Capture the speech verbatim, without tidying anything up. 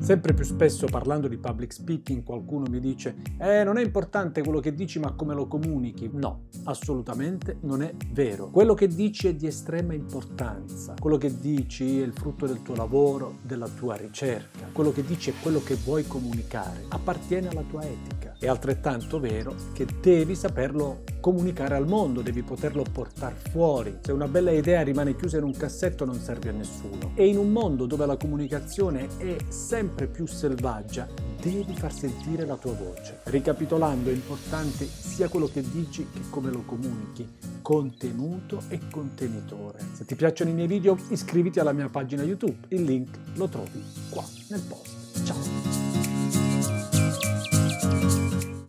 Sempre più spesso parlando di public speaking qualcuno mi dice eh non è importante quello che dici ma come lo comunichi. No, assolutamente non è vero. Quello che dici è di estrema importanza. Quello che dici è il frutto del tuo lavoro, della tua ricerca. Quello che dici è quello che vuoi comunicare. Appartiene alla tua etica. È altrettanto vero che devi saperlo comunicare al mondo, devi poterlo portare fuori. Se una bella idea rimane chiusa in un cassetto non serve a nessuno. E in un mondo dove la comunicazione è sempre più selvaggia, devi far sentire la tua voce. Ricapitolando, è importante sia quello che dici che come lo comunichi, contenuto e contenitore. Se ti piacciono i miei video, iscriviti alla mia pagina YouTube, il link lo trovi qua nel post. Ciao!